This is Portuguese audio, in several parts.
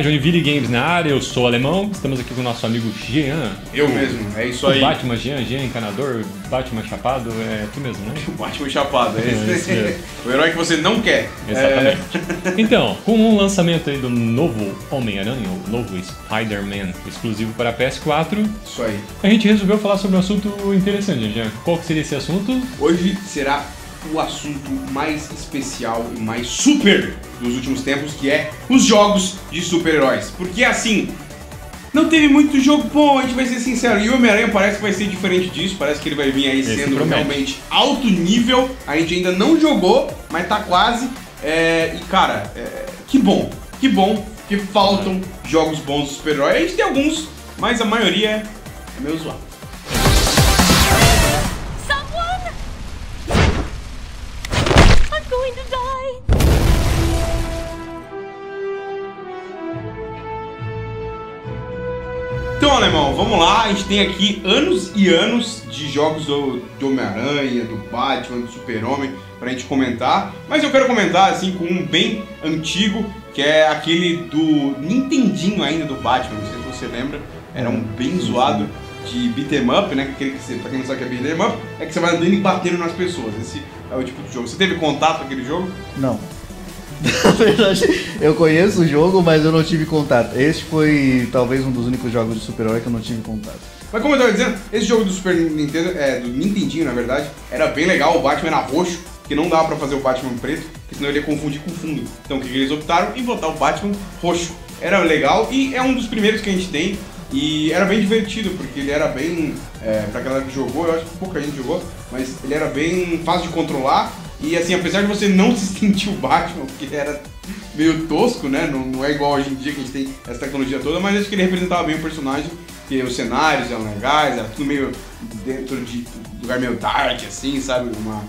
Joinville Games na área, eu sou o Alemão, estamos aqui com o nosso amigo Jean. Eu mesmo, é isso aí. O Batman, Jean encanador, Batman chapado, é tu mesmo, né? O Batman chapado, é esse mesmo. O herói que você não quer. Exatamente. Então, com o lançamento aí do novo Homem-Aranha, o novo Spider-Man, exclusivo para PS4, isso aí. A gente resolveu falar sobre um assunto interessante, Jean. Qual que seria esse assunto? Hoje será o assunto mais especial e mais super dos últimos tempos, que é os jogos de super-heróis. Porque assim, não teve muito jogo bom, a gente vai ser sincero. E o Homem-Aranha parece que vai ser diferente disso, parece que ele vai vir aí sendo realmente alto nível. A gente ainda não jogou, mas tá quase. E cara, que bom, que faltam jogos bons de super-herói. A gente tem alguns, mas a maioria é meio zoado. Então, Alemão, vamos lá, a gente tem aqui anos e anos de jogos do Homem-Aranha, do Batman, do Super-Homem pra gente comentar, mas eu quero comentar assim com um bem antigo, que é aquele do Nintendinho ainda do Batman, não sei se você lembra, era um bem zoado de beat'em up, né, aquele que você, pra quem não sabe o que é beat'em up, é que você vai andando e batendo nas pessoas, esse é o tipo de jogo. Você teve contato com aquele jogo? Não. Na verdade, eu conheço o jogo, mas eu não tive contato. Este foi talvez um dos únicos jogos de super-herói que eu não tive contato. Mas como eu tava dizendo, esse jogo do Super Nintendo, do Nintendinho na verdade, era bem legal. O Batman era roxo, que não dava pra fazer o Batman preto, porque senão ele ia confundir com o fundo. Então o que eles optaram? Em botar o Batman roxo. Era legal e é um dos primeiros que a gente tem. E era bem divertido, porque ele era bem, pra galera que jogou, eu acho que pouca gente jogou, mas ele era bem fácil de controlar. E assim, apesar de você não se sentir o Batman, porque ele era meio tosco, né? Não é igual hoje em dia que a gente tem essa tecnologia toda, mas acho que ele representava bem o personagem, porque os cenários eram legais, era tudo meio dentro de lugar meio dark, assim, sabe?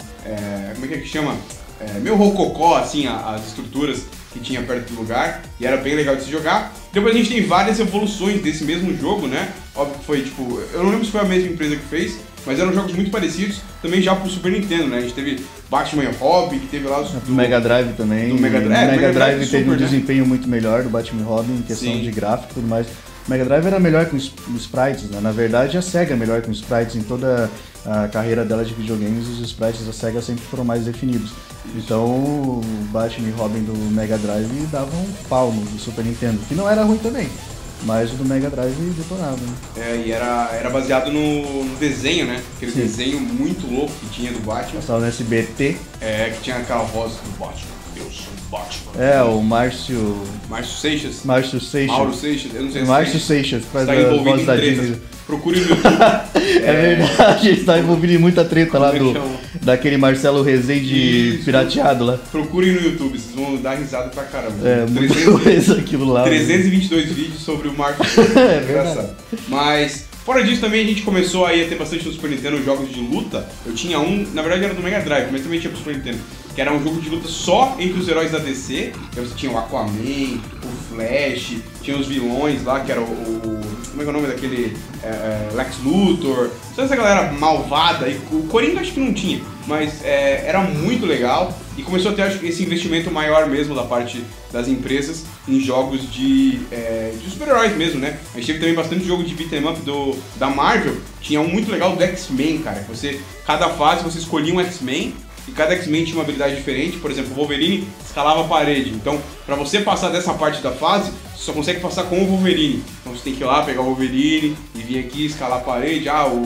Como é que chama? Meio rococó, assim, as estruturas que tinha perto do lugar, e era bem legal de se jogar. Depois a gente tem várias evoluções desse mesmo jogo, né? Óbvio que foi, tipo, eu não lembro se foi a mesma empresa que fez, mas eram jogos muito parecidos, também já pro Super Nintendo, né? A gente teve Batman e Robin, que teve lá do Mega Drive também. Do Mega Drive, o Mega Drive teve Super, um desempenho muito melhor do Batman e Robin em questão de gráfico e tudo mais. O Mega Drive era melhor com sprites, né? Na verdade, a SEGA é melhor com sprites em toda a carreira dela de videogames. Os sprites da SEGA sempre foram mais definidos. Então, o Batman e Robin do Mega Drive davam um pau no Super Nintendo, que não era ruim também. Mas o do Mega Drive detonava, né? E era baseado no desenho, né? Aquele desenho muito louco que tinha do Batman. Passava no SBT. Que tinha aquela voz do Batman. Eu sou o Batman. O Márcio Seixas. Mauro Seixas, eu não sei se Márcio Seixas, faz tá a voz da tretas. Disney. Procure no YouTube. Verdade, ele está envolvido em muita treta lá daquele Marcelo Rezende pirateado lá. Procurem no YouTube, vocês vão dar risada pra caramba. Muito aquilo lá. 322 vídeos sobre o Marco. Engraçado. Mas, fora disso também a gente começou aí a ter bastante no Super Nintendo jogos de luta. Eu tinha um, na verdade era do Mega Drive, mas também tinha pro Super Nintendo, que era um jogo de luta só entre os heróis da DC. Então você tinha o Aquaman, o Flash, tinha os vilões lá, que era como é que é o nome daquele Lex Luthor, toda essa galera malvada. E o Coringa acho que não tinha, mas era muito legal. E começou a ter esse investimento maior mesmo da parte das empresas em jogos de super-heróis mesmo, né? A gente teve também bastante jogo de beat'em up da Marvel. Tinha um muito legal do X-Men, cara. Cada fase você escolhia um X-Men e cada X-Men tinha uma habilidade diferente. Por exemplo, o Wolverine escalava a parede. Então, pra você passar dessa parte da fase, você só consegue passar com o Wolverine. Então você tem que ir lá, pegar o Wolverine e vir aqui escalar a parede.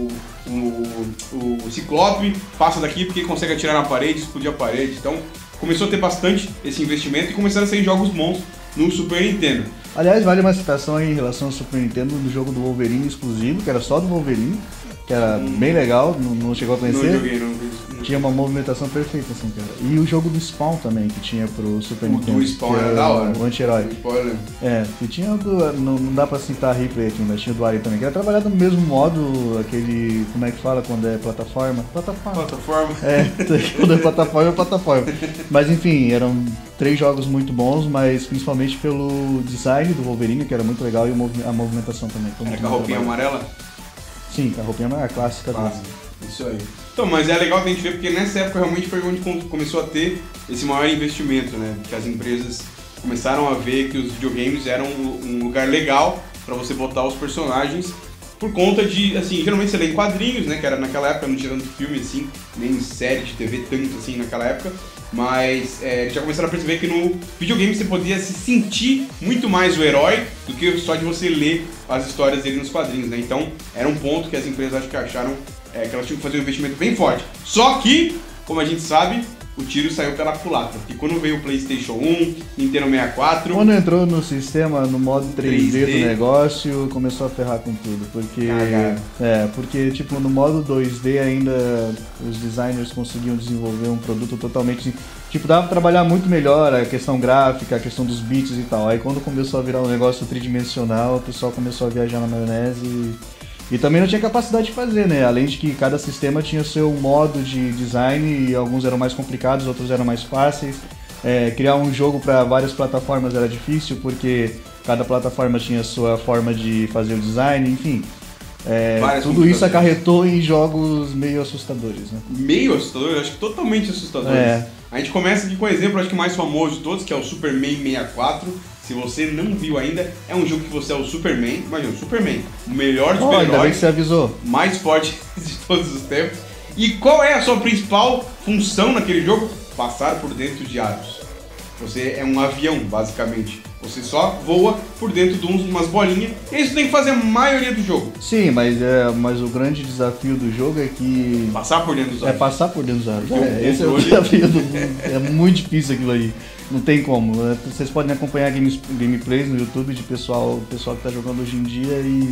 O Ciclope passa daqui porque ele consegue atirar na parede, explodir a parede. Então, começou a ter bastante esse investimento e começaram a sair jogos bons no Super Nintendo. Aliás, vale uma citação aí em relação ao Super Nintendo do jogo do Wolverine exclusivo, que era só do Wolverine, que era bem legal, não chegou a conhecer? Não joguei, não. Tinha uma movimentação perfeita, assim, cara. E o jogo do Spawn também, que tinha pro Super Nintendo. O Spawn era da hora. O anti-herói. E tinha não dá pra citar a replay aqui, mas tinha o do Alien também, que era trabalhado no mesmo modo, aquele, como é que fala quando é plataforma? Plataforma. Quando é plataforma. Mas enfim, eram 3 jogos muito bons, mas principalmente pelo design do Wolverine, que era muito legal, e a movimentação também. Era com a roupinha amarela? Sim, a roupinha amarela, clássica dele. Isso aí. Então, mas é legal que a gente vê, porque nessa época realmente foi onde começou a ter esse maior investimento, né? Que as empresas começaram a ver que os videogames eram um lugar legal para você botar os personagens por conta de, assim, geralmente você lê em quadrinhos, né, que era naquela época, não tinha tanto filme assim, nem série de TV tanto assim naquela época, mas já começaram a perceber que no videogame você podia se sentir muito mais o herói do que só de você ler as histórias dele nos quadrinhos, né, então era um ponto que as empresas acho que acharam que elas tinham que fazer um investimento bem forte. Só que, como a gente sabe, o tiro saiu pela culatra, porque quando veio o PlayStation 1, Nintendo 64... Quando entrou no sistema, no modo 3D do negócio, começou a ferrar com tudo, porque tipo, no modo 2D ainda os designers conseguiam desenvolver um produto totalmente... Tipo, dava pra trabalhar muito melhor a questão gráfica, a questão dos bits e tal. Aí quando começou a virar um negócio tridimensional, o pessoal começou a viajar na maionese e também não tinha capacidade de fazer, né? Além de que cada sistema tinha seu modo de design e alguns eram mais complicados, outros eram mais fáceis. Criar um jogo para várias plataformas era difícil porque cada plataforma tinha sua forma de fazer o design, enfim. Tudo isso acarretou em jogos meio assustadores, né? Meio assustadores? Acho que totalmente assustadores. A gente começa aqui com o exemplo, acho que mais famoso de todos, que é o Superman 64. Se você não viu ainda, é um jogo que você é o Superman. Imagina, o Superman, o melhor super-herói, ainda bem que você avisou, mais forte de todos os tempos. E qual é a sua principal função naquele jogo? Passar por dentro de aros. Você é um avião, basicamente. Você só voa por dentro de umas bolinhas e isso tem que fazer a maioria do jogo. Sim, mas o grande desafio do jogo é que... Passar por dentro dos aros. Passar por dentro dos aros. Esse é o desafio do... É muito difícil aquilo aí. Não tem como. Vocês podem acompanhar gameplays no YouTube de pessoal que tá jogando hoje em dia e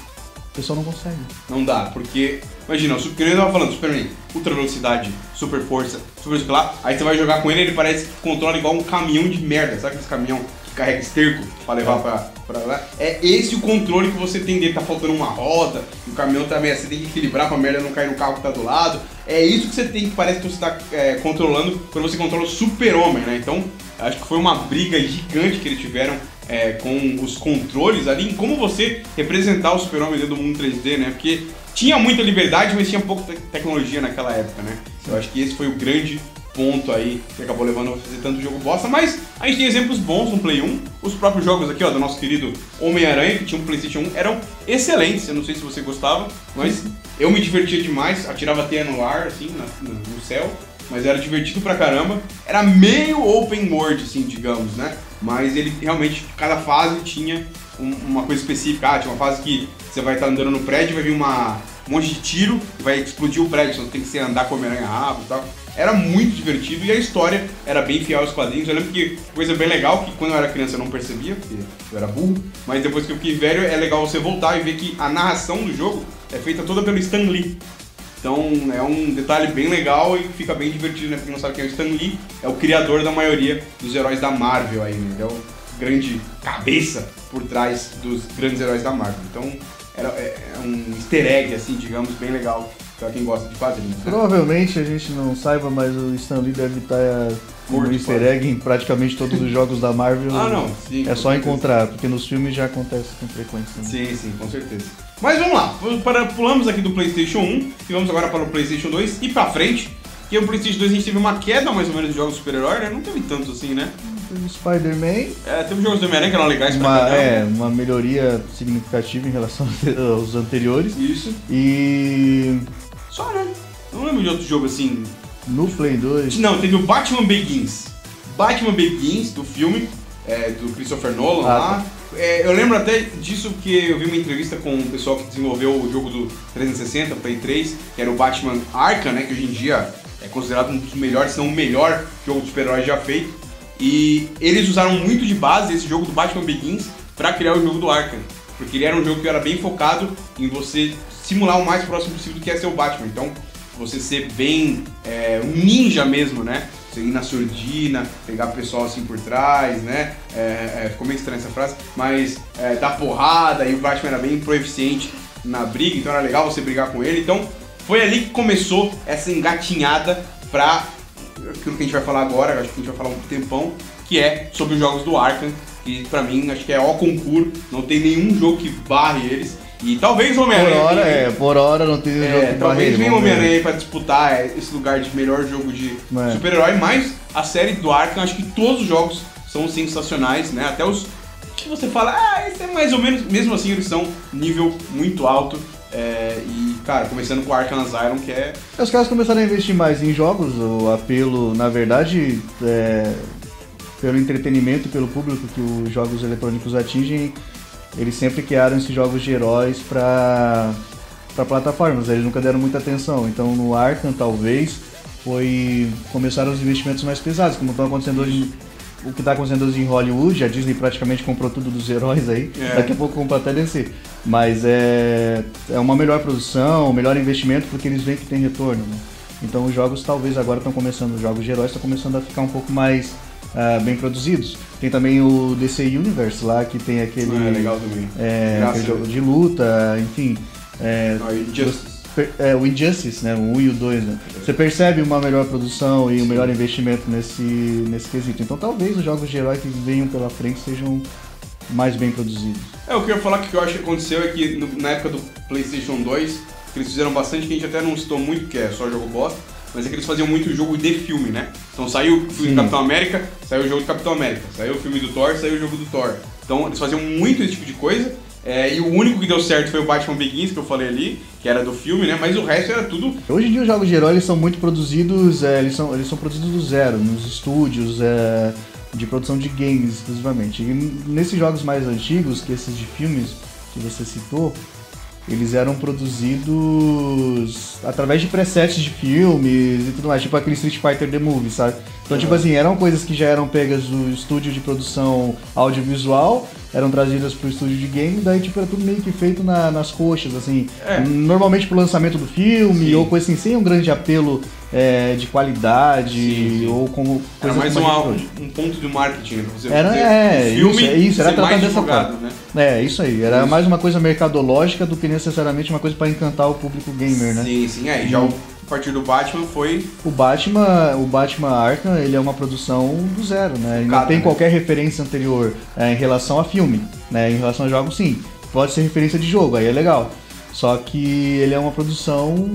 o pessoal não consegue. Não dá, porque... Imagina, o Superman tava falando, Superman, ultra velocidade, super força, super isso lá. Aí você vai jogar com ele, ele parece que controla igual um caminhão de merda. Sabe aqueles caminhão que carrega esterco pra levar pra lá? É esse o controle que você tem dele. Tá faltando uma roda, o caminhão também, você tem que equilibrar pra merda não cair no carro que tá do lado. É isso que você tem, que parece que você tá controlando quando você controla o Super-Homem, né? Então, acho que foi uma briga gigante que eles tiveram com os controles ali, em como você representar o Super-Homem dentro do mundo 3D, né? Porque tinha muita liberdade, mas tinha pouca tecnologia naquela época, né? Eu acho que esse foi o grande ponto aí que acabou levando a fazer tanto jogo bosta, mas a gente tem exemplos bons no Play 1. Os próprios jogos aqui, ó, do nosso querido Homem-Aranha, que tinha um PlayStation 1, eram excelentes. Eu não sei se você gostava, mas eu me divertia demais, atirava teia no ar, assim, no céu, mas era divertido pra caramba. Era meio open world, assim, digamos, né? Mas ele realmente, cada fase tinha uma coisa específica. Tinha uma fase que você vai estar andando no prédio e vai vir um monte de tiro e vai explodir o prédio, então tem que andar com o Homem-Aranha rápido e tal. Era muito divertido e a história era bem fiel aos quadrinhos. Eu lembro que coisa bem legal, que quando eu era criança eu não percebia, porque eu era burro, mas depois que eu fiquei velho é legal você voltar e ver que a narração do jogo é feita toda pelo Stan Lee. Então é um detalhe bem legal e fica bem divertido, né? Porque não sabe quem é o Stan Lee, é o criador da maioria dos heróis da Marvel aí, né? Ele é o grande cabeça por trás dos grandes heróis da Marvel. Então é um easter egg, assim, digamos, bem legal pra quem gosta de quadrinhos, né? Provavelmente a gente não saiba, mas o Stan Lee deve estar com um easter egg em praticamente todos os jogos da Marvel. Não, sim. É só encontrar, porque nos filmes já acontece com frequência. Né? Sim, com certeza. Mas vamos lá, pulamos aqui do PlayStation 1 e vamos agora para o PlayStation 2 e pra frente, que o PlayStation 2 a gente teve uma queda mais ou menos de jogos de super-herói, né? Não teve tanto assim, né? Teve Spider-Man. Teve jogos do Homem-Aranha que eram legais pra caramba. Uma melhoria significativa em relação aos anteriores. Isso. E... Só, né? Não lembro de outro jogo assim. No Play 2... Não, teve o Batman Begins. Batman Begins, do filme, do Christopher Nolan lá. Eu lembro até disso porque eu vi uma entrevista com o pessoal que desenvolveu o jogo do 360, Play 3, que era o Batman Arkham, né? Que hoje em dia é considerado um dos melhores, se não o melhor jogo de super-herói já feito. E eles usaram muito de base esse jogo do Batman Begins pra criar o jogo do Arkham. Porque ele era um jogo que era bem focado em você simular o mais próximo possível do que é ser o Batman. Então, você ser bem um ninja mesmo, né? Você ir na surdina, pegar o pessoal assim por trás, né? Ficou meio estranha essa frase, mas dar porrada, e o Batman era bem proeficiente na briga, então era legal você brigar com ele. Então, foi ali que começou essa engatinhada pra aquilo que a gente vai falar agora, acho que a gente vai falar um tempão, que é sobre os jogos do Arkham, que pra mim acho que é o concurso, não tem nenhum jogo que barre eles. E talvez o Homem-Aranha... Por hora não tem nenhum jogo que barre. Talvez venha o Homem-Aranha pra disputar esse lugar de melhor jogo de super-herói, mas a série do Arkham, acho que todos os jogos são sensacionais, né? Até os que você fala, esse é mais ou menos, mesmo assim eles são nível muito alto. E, cara, começando com Arkham Asylum, que é... Os caras começaram a investir mais em jogos, o apelo, na verdade, pelo entretenimento, pelo público que os jogos eletrônicos atingem, eles sempre criaram esses jogos de heróis para plataformas, eles nunca deram muita atenção. Então no Arkham, talvez, começaram os investimentos mais pesados, como estão acontecendo hoje. O que está acontecendo hoje em Hollywood, a Disney praticamente comprou tudo dos heróis aí, daqui a pouco compra até DC. Mas é uma melhor produção, um melhor investimento, porque eles veem que tem retorno, né? Então os jogos talvez agora estão começando, os jogos de heróis estão começando a ficar um pouco mais bem produzidos. Tem também o DC Universe lá, que tem aquele, legal também. Aquele jogo de luta, enfim. O Injustice, né? O 1 e o 2, né? Você percebe uma melhor produção e um melhor investimento nesse quesito. Então talvez os jogos de herói que venham pela frente sejam mais bem produzidos. O que eu ia falar que eu acho que aconteceu é que na época do PlayStation 2, que eles fizeram bastante, que a gente até não citou muito, que é só jogo bosta, mas é que eles faziam muito jogo de filme, né? Então saiu o filme do Capitão América, saiu o jogo do Capitão América, saiu o filme do Thor, saiu o jogo do Thor. Então eles faziam muito esse tipo de coisa. E o único que deu certo foi o Batman Begins, que eu falei ali, que era do filme, né? Mas o resto era tudo... Hoje em dia os jogos de herói eles são muito produzidos, eles são produzidos do zero, nos estúdios de produção de games exclusivamente. E nesses jogos mais antigos, que esses de filmes que você citou, eles eram produzidos através de presets de filmes e tudo mais, tipo aquele Street Fighter The Movie, sabe? Então, tipo assim, eram coisas que já eram pegas do estúdio de produção audiovisual, eram trazidas pro estúdio de game, daí tipo era tudo meio que feito nas coxas, assim, normalmente pro lançamento do filme, ou coisa assim, sem um grande apelo de qualidade, ou como coisa mais um ponto de marketing, né? Pra você isso, era tratado dessa forma. Né? Isso aí, era mais uma coisa mercadológica do que necessariamente uma coisa para encantar o público gamer, né? Sim, já a partir do Batman foi... O Batman Arkham, ele é uma produção do zero, né? Ele não tem qualquer referência anterior em relação a filme, né? Em relação a jogos, sim. Pode ser referência de jogo, aí é legal. Só que ele é uma produção...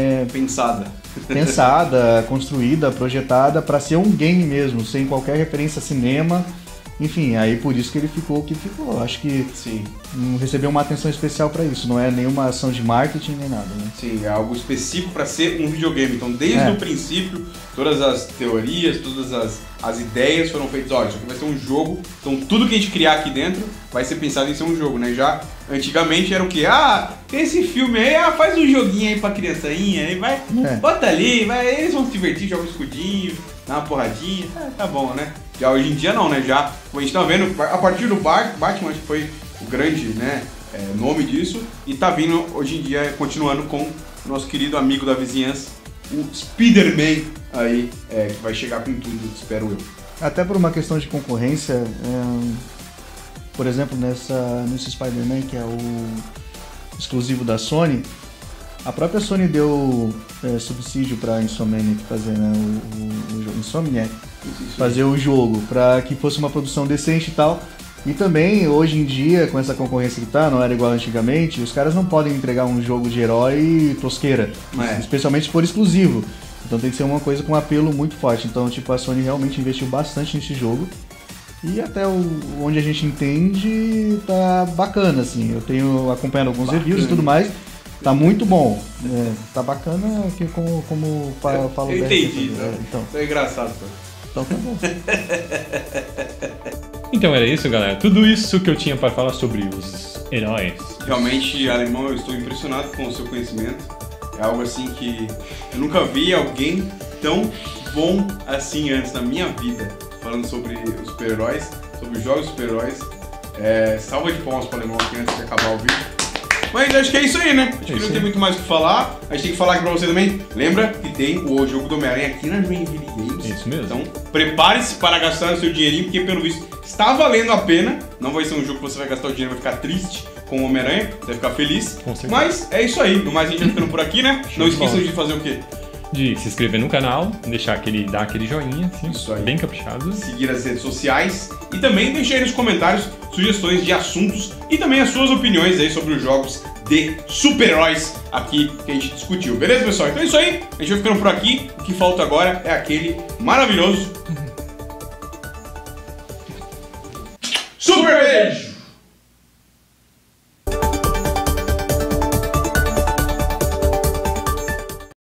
pensada, construída, projetada para ser um game mesmo, sem qualquer referência a cinema. Enfim, aí por isso que ele ficou o que ficou. Acho que não recebeu uma atenção especial para isso. Não é nenhuma ação de marketing nem nada, né? Sim, é algo específico para ser um videogame. Então, desde o princípio, todas as teorias, todas as ideias foram feitas. Olha, isso aqui vai ser um jogo. Então, tudo que a gente criar aqui dentro vai ser pensado em ser um jogo, né? Já antigamente era o quê? Tem esse filme aí, faz um joguinho aí pra criançinha, aí vai, bota ali, eles vão se divertir, joga um escudinho, dá uma porradinha, tá bom, né? Já hoje em dia não, né? Já, como a gente tá vendo, a partir do Batman, acho que foi o grande, né, nome disso, e tá vindo hoje em dia, continuando com o nosso querido amigo da vizinhança, o Spider-Man aí, que vai chegar com tudo, espero eu. Até por uma questão de concorrência, por exemplo, nesse Spider-Man, que é o exclusivo da Sony, a própria Sony deu subsídio para Insomniac fazer, né, o Insomniac fazer o jogo, para que fosse uma produção decente e tal. E também, hoje em dia, com essa concorrência que não era igual antigamente, os caras não podem entregar um jogo de herói tosqueira, especialmente se for exclusivo. Então tem que ser uma coisa com um apelo muito forte. Então, tipo, a Sony realmente investiu bastante nesse jogo. E até onde a gente entende, tá bacana, assim. Eu tenho acompanhado alguns reviews e tudo mais. Tá muito bom. Tá bacana que como falo. Eu entendi, então. É engraçado, pô. Então tá bom. Então era isso, galera. Tudo isso que eu tinha para falar sobre os heróis. Realmente, Alemão, eu estou impressionado com o seu conhecimento. É algo assim que eu nunca vi alguém tão bom assim antes na minha vida, falando sobre os super-heróis, sobre os jogos super-heróis. Salva de palmas para o Alemão aqui antes de acabar o vídeo. Mas acho que é isso aí, né? Acho que não tem muito mais o que falar. A gente tem que falar aqui pra você também. Lembra que tem o jogo do Homem-Aranha aqui na Joinville Games. Isso mesmo. Então, prepare-se para gastar o seu dinheirinho, porque pelo visto está valendo a pena. Não vai ser um jogo que você vai gastar o dinheiro e vai ficar triste com o Homem-Aranha. Você vai ficar feliz. Mas é isso aí. No mais, a gente vai ficando por aqui, né? Não esqueçam de fazer o quê? De se inscrever no canal, dar aquele joinha, assim, isso aí, bem caprichado. Seguir as redes sociais e também deixar aí nos comentários sugestões de assuntos e também as suas opiniões aí sobre os jogos de super-heróis aqui que a gente discutiu, beleza, pessoal? Então é isso aí, a gente vai ficando por aqui. O que falta agora é aquele maravilhoso Super beijo!